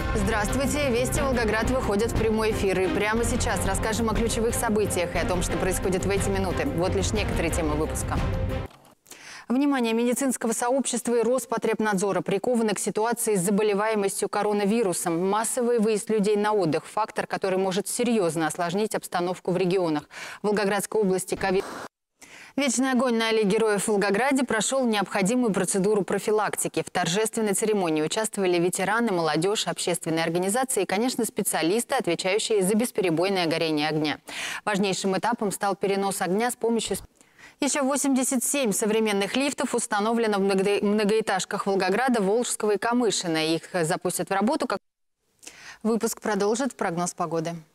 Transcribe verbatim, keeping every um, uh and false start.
Здравствуйте! Вести Волгоград выходят в прямой эфир. И прямо сейчас расскажем о ключевых событиях и о том, что происходит в эти минуты. Вот лишь некоторые темы выпуска. Внимание медицинского сообщества и Роспотребнадзора прикованы к ситуации с заболеваемостью коронавирусом. Массовый выезд людей на отдых – фактор, который может серьезно осложнить обстановку в регионах. В Волгоградской области ковид... Вечный огонь на Аллее Героев в Волгограде прошел необходимую процедуру профилактики. В торжественной церемонии участвовали ветераны, молодежь, общественные организации и, конечно, специалисты, отвечающие за бесперебойное горение огня. Важнейшим этапом стал перенос огня с помощью... Еще восемьдесят семь современных лифтов установлено в многоэтажках Волгограда, Волжского и Камышина. Их запустят в работу. Как... Выпуск продолжит прогноз погоды.